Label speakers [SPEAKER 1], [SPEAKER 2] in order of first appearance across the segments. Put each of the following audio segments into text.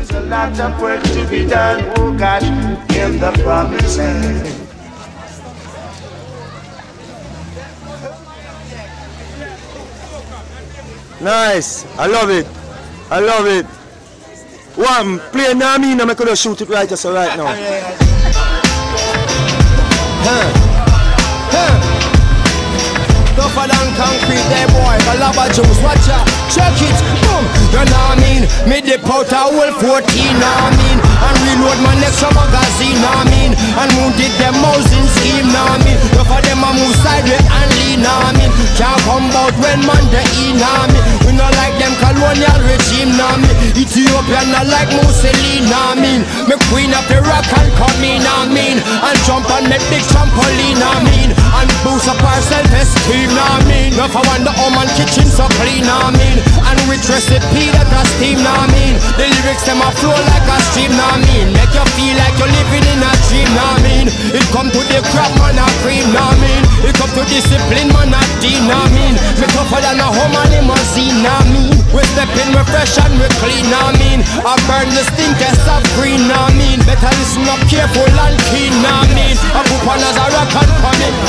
[SPEAKER 1] There's a lot of work to be done, oh gosh, in the promised land.
[SPEAKER 2] Nice, I love it. I love it. One, play now me, I'm gonna shoot it right so right now.
[SPEAKER 3] Tougher than concrete, there boy, a lava juice, watch out, check it, boom. You know what I mean? Me dip out a whole 14, know what I mean? And reload my next magazine, know what I mean? And move did them housing scheme, know what I mean? Enough of them a move sideways and lean, know what I mean? Can't come out when man they eat, know what I mean? We not like them colonial regime, know what I mean? Ethiopian not like Mussolini, know what I mean? Me queen of the rock and come in, know what I mean? And jump on the big trampoline, know what I mean? And boost up our self-esteem, know what I mean? Now for one the home and kitchen so clean, know what I mean? And rich recipe that a steam, know what I mean? The lyrics them a flow like a stream, know what I mean? Make you feel like you're living in a dream, know what I mean? It come to the crap man a cream, know what I mean? It come to discipline man a dean, know what I mean? Me tougher than a home and limousine, know what I mean? We step in, we fresh and we clean, know what I mean? I burn the stinkest of green, know what I mean? Better listen up careful and keen, know what I mean? I put on as a rock and come in.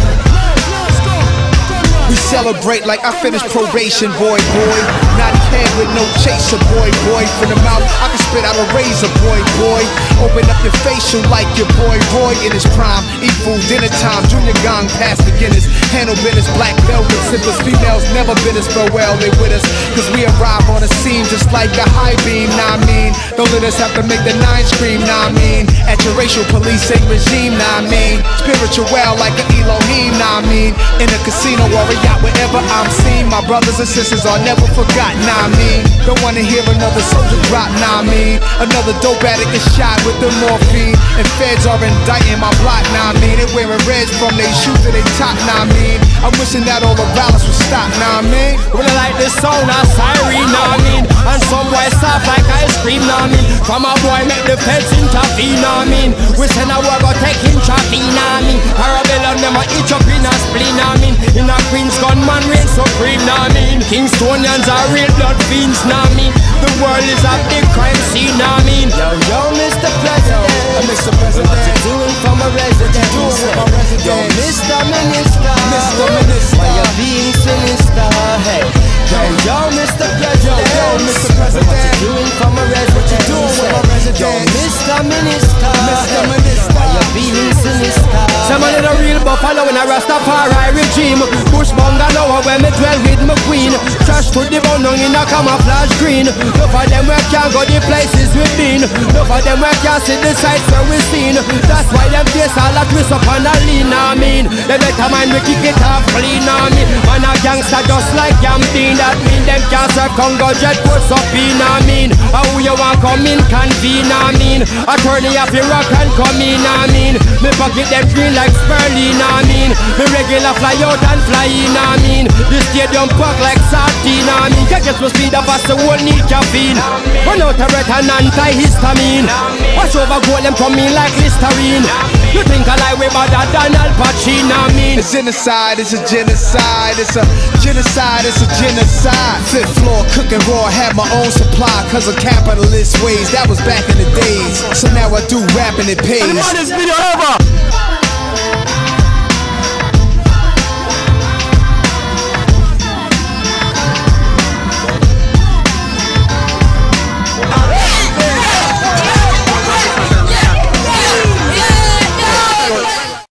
[SPEAKER 4] We celebrate like I finished probation, boy. Not head with no chaser, boy. From the mouth, I can spit out a razor, boy. Open up your facial like your boy in his prime. Eat food, dinner time, junior gong, past beginners. Handle business, black velvet sippers. Females never bid us farewell, they with us. Cause we arrive on the scene just like a high beam, nah I mean. Don't let us have to make the nine scream, nah I mean. At your racial policing regime, nah I mean. Spiritual well like an Elohim, nah I mean. In a casino or a yacht, wherever I'm seen, my brothers and sisters are never forgotten, nah I mean. Don't wanna hear another soldier drop, nah I mean. Another dope addict is shot with the morphine, and feds are indicting my block, nah I mean. They wearing reds from they shoes to they top, nah I mean. I'm wishing that all the violence would stop, nah I mean.
[SPEAKER 3] When I like this sound of siren, nah I mean. And some boy soft like ice cream, nah I mean. From a boy make the feds intervene, nah I mean. We send a war go take him traffic, nah I mean. Parabellum them a itch up in a spleen, nah I mean. In a Queen's gunman reign supreme, nah I mean. Kingstonians are real blood fiends, nah I mean. The world is a big crime scene, nah I mean. Yo, Mr. President,
[SPEAKER 4] Mr. President,
[SPEAKER 3] what you doing from a resident? Yo, Mr. Minister, why you being sinister? Hey, yo, Mr. President, what you doing from a resident? Yo, Mr. Minister, why you being sinister? Some of the real buffalo in a Rastafari regime. Bush bungalow where me dwell with my queen. Trash to the bone down in a camouflage green. No for them where can't go the places we've been. No for them where can't see the sights where we've seen. That's why them face all that twist up on a lean, I mean. They better mind we kick it off clean, I mean. Man a gangster just like Yampin. That mean them can't serve Congo jet puts up in, I mean. How you want come in convene, I mean. Attorney have to rock and come in, I mean. Me pocket them green like Sperling, I mean. Me regular fly out and fly in, I mean. The stadium pack like sardine, I mean. Can't get to speed up as the whole need caffeine. Run out a red and anti-histamine. Watch over gold them coming like Listerine. You think I lie way better than Al Pacino, I mean.
[SPEAKER 4] It's genocide, it's a genocide. It's a genocide, it's a genocide. Fifth floor, cooking raw, had my own supply. Cause of capitalist ways, that was back in the days. So now I do rap and it pays.
[SPEAKER 2] And the this video ever.